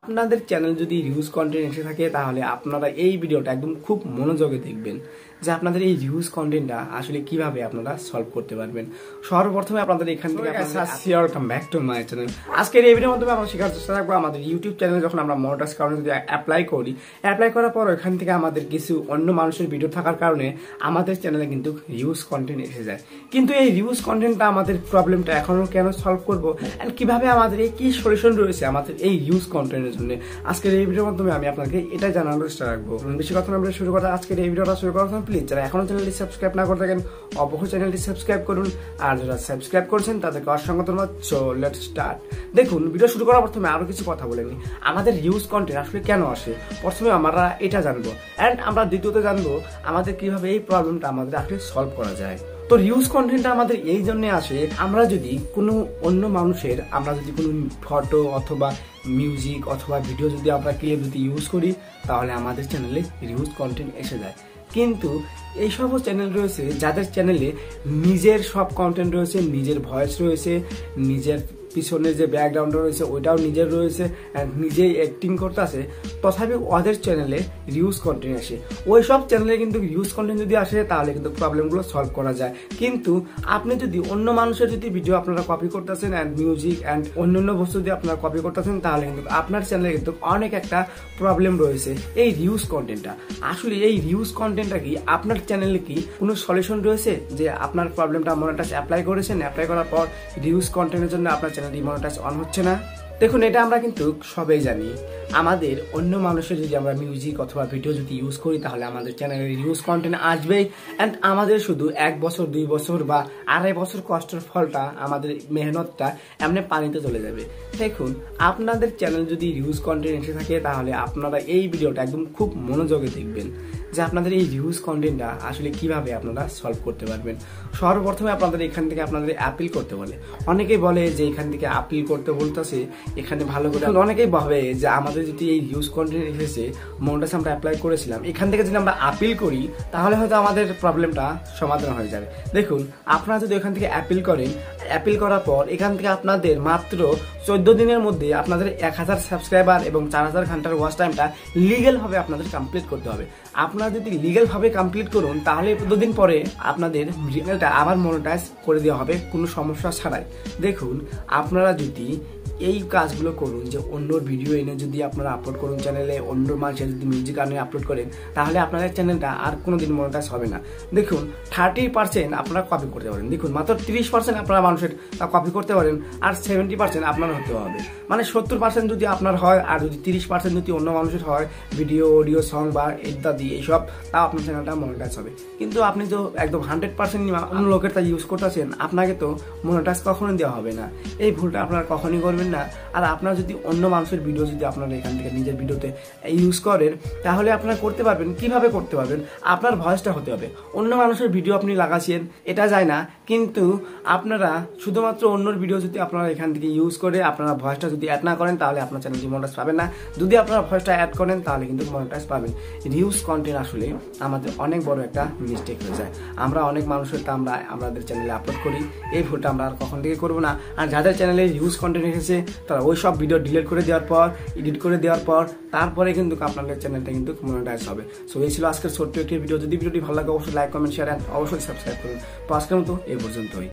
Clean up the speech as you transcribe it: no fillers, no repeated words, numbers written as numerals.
আপনাদের চ্যানেল যদি reuse content এসে থাকে তাহলে আপনারা এই ভিডিওটা একদম খুব মনোযোগে দেখবেন যে আপনাদের এই রিউজ কন্টেন্টটা আসলে কিভাবে আপনারা সলভ করতে পারবেন। সর্বপ্রথমে আপনাদের এখান থেকে welcome back to my channel. আজকের এই ভিডিওর মাধ্যমে আমরা শেখার চেষ্টা করব আমাদের ইউটিউব চ্যানেলে যখন আমরা মনিটাইজ কারণে যদি অ্যাপ্লাই করার পর এখান থেকে আমাদের কিছু অন্য মানুষের ভিডিও থাকার কারণে আমাদের চ্যানেলে কিন্তু রিউজ কন্টেন্ট এসে যায়। কিন্তু এই রিউজ কন্টেন্টটা আমাদের প্রবলেমটা এখনো কেন সলভ করব এন্ড কিভাবে আমাদের এই কি সলিউশন রয়েছে আমাদের এই রিউজ কন্টেন্টের জন্য আজকের এই ভিডিওর মাধ্যমে আমি আপনাকে এটা জানানোর চেষ্টা রাখবো। বেশি কথা না বলে শুরু করা আজকের এই ভিডিওটা শুরু করার সময় প্লিজ যারা এখনো চ্যানেলটি সাবস্ক্রাইব না করে থাকেন অবশ্যই চ্যানেলটি সাবস্ক্রাইব করুন, আর যারা সাবস্ক্রাইব করেছেন তাদেরকে অসংখ্য ধন্যবাদ। So let's start. দেখুন, ভিডিও শুরু করার প্রথমে আরো কিছু কথা বলে নিই। আমাদের রিউজ কন্টেন্ট আসলে কেন আসে প্রথমে আমরা এটা জানবো, এন্ড আমরা দ্বিতীয়ত জানবো আমাদের কিভাবে এই প্রবলেমটা আমাদের আসলে সলভ করা যায়। তো রিউজ কন্টেন্টটা আমাদের এই জন্য আসে, আমরা যদি কোনো অন্য মানুষের আমরা যদি কোনো ফটো অথবা মিউজিক অথবা ভিডিও যদি আমরা ক্লিপ যদি ইউজ করি তাহলে আমাদের চ্যানেলে রিউজ কন্টেন্ট এসে যায়। কিন্তু এই সব চ্যানেল রয়েছে যাদের চ্যানেলে নিজের সব কন্টেন্ট রয়েছে, নিজের ভয়েস রয়েছে, নিজের পিছনে যে ব্যাকগ্রাউন্ড রয়েছে ওইটাও নিজের রয়েছে, নিজেই অ্যাক্টিং করতে আসে, তথাপি ওদের চ্যানেলে রিউজ কন্টেন্ট আসে। ওই সব চ্যানেলে কিন্তু রিউজ কন্টেন্ট যদি আসে তাহলে কিন্তু প্রবলেমগুলো সলভ করা যায়। কিন্তু আপনি যদি অন্য মানুষের যদি ভিডিও আপনারা কপি করতেছেন অ্যান্ড মিউজিক অ্যান্ড অন্যান্য বস্তু যদি আপনারা কপি করতেছেন তাহলে কিন্তু আপনার চ্যানেলে কিন্তু অনেক একটা প্রবলেম রয়েছে এই রিউজ কন্টেন্টটা। আসলে এই রিউজ কন্টেন্টটা কি আপনার চ্যানেলে কি কোনো সলিউশন রয়েছে যে আপনার প্রবলেমটা মনিটাইজ অ্যাপ্লাই করেছেন, অ্যাপ্লাই করার পর রিউজ কন্টেন্টের জন্য আপনার চ্যানেলটি মনিটাইজ অন হচ্ছে না? দেখুন, এটা আমরা কিন্তু সবাই জানি। আমাদের অন্য মানুষের যদি আমরা মিউজিক অথবা ভিডিও যদি ইউজ করি তাহলে আমাদের চ্যানেলে রিউজ কন্টেন্ট আসবেই, অ্যান্ড আমাদের শুধু 1 বছর 2 বছর বা 2.5 বছর কষ্টের ফলটা আমাদের মেহনতটা এমনি পানিতে চলে যাবে। দেখুন, আপনাদের চ্যানেল যদি রিউজ কন্টেন্ট এসে থাকে তাহলে আপনারা এই ভিডিওটা একদম খুব মনোযোগে দেখবেন যে আপনাদের এই রিউজ কন্টেন্টটা আসলে কিভাবে আপনারা সলভ করতে পারবেন। সর্বপ্রথমে আপনাদের এখান থেকে আপনাদের অ্যাপিল করতে বলে, অনেকেই বলে যে এখান থেকে আপিল করতে বলতেছে এখানে ভালো করে। অনেকেই ভাবে যে আমাদের যদি এই রিউজ কন্টেন্ট এসেছে মনিটাইজ আমরা অ্যাপ্লাই করেছিলাম, এখান থেকে যদি আমরা আপিল করি তাহলে হয়তো আমাদের প্রবলেমটা সমাধান হয়ে যাবে। দেখুন, আপনারা যদি এখান থেকে অ্যাপিল করেন, অ্যাপিল করার পর এখান থেকে আপনাদের মাত্র 14 দিনের মধ্যে আপনাদের 1000 সাবস্ক্রাইবার এবং 4000 ঘন্টার ওয়াচ টাইমটা লিগেল ভাবে আপনাদের কমপ্লিট করতে হবে। আপনারা যদি লিগেল ভাবে কমপ্লিট করুন তাহলে 14 দিন পরে আপনাদের চ্যানেলটা আবার মনিটাইজ করে দেওয়া হবে কোনো সমস্যা ছাড়াই। দেখুন, আপনারা যদি এই কাজগুলো করুন যে অন্য ভিডিও এনে যদি আপনারা আপলোড করুন চ্যানেলে, অন্য মানুষের যদি মিউজিক আনে আপলোড করেন তাহলে আপনাদের চ্যানেলটা আর কোনোদিন মনিটাইজ হবে না। দেখুন, 30% আপনারা কপি করতে পারেন, দেখুন মাত্র 30% আপনারা মানুষের কপি করতে পারেন, আর 70% আপনার হতে হবে। মানে 70% যদি আপনার হয় আর যদি 30% যদি অন্য মানুষের হয় ভিডিও, অডিও, সং বা ইত্যাদি এইসব, তাও আপনার চ্যানেলটা মনিটাইজ হবে। কিন্তু আপনি তো একদম 100% অন্য লোকের তা ইউজ করতেছেন, আপনাকে তো মনিটাইজ কখনোই দেওয়া হবে না। এই ভুলটা আপনারা কখনই করবেন না। আর আপনারা যদি অন্য মানুষের ভিডিও যদি আপনারা এখান থেকে নিজের ভিডিওতে ইউজ করেন তাহলে আপনারা করতে পারবেন। কিভাবে করতে পারবেন? আপনার ভয়েসটা হতে হবে। অন্য মানুষের ভিডিও আপনি লাগাচ্ছেন এটা যায় না, কিন্তু আপনারা শুধুমাত্র অন্যর ভিডিও যদি আপনারা এখান থেকে ইউজ করে আপনারা ভয়েসটা যদি অ্যাড না করেন তাহলে আপনার চ্যানেলটি মনিটাইজ পাবেন না। যদি আপনারা ভয়েসটা অ্যাড করেন তাহলে কিন্তু মনিটাইজ পাবেন। রিউজ কন্টেন্ট আসলে আমাদের অনেক বড় একটা মিস্টেক হয়ে যায়। আমরা অনেক মানুষের তা আমরা আমাদের চ্যানেলে আপলোড করি, এই ভুলটা আমরা আর কখন থেকে করবো না। আর যাদের চ্যানেলে রিউজ কন্টেন্ট এসেছে তারা ওই সব ভিডিও ডিলিট করে দেওয়ার পর, এডিট করে দেওয়ার পর তারপরে কিন্তু আপনাদের চ্যানেলটা কিন্তু মনিটাইজ হবে। সো এই ছিল আজকের ছোট্ট একটি ভিডিও। যদি ভিডিওটি ভালো লাগে অবশ্যই লাইক, কমেন্ট, শেয়ার অ্যান্ড অবশ্যই সাবস্ক্রাইব করুন। তো আজকের মতো এই পর্যন্তই।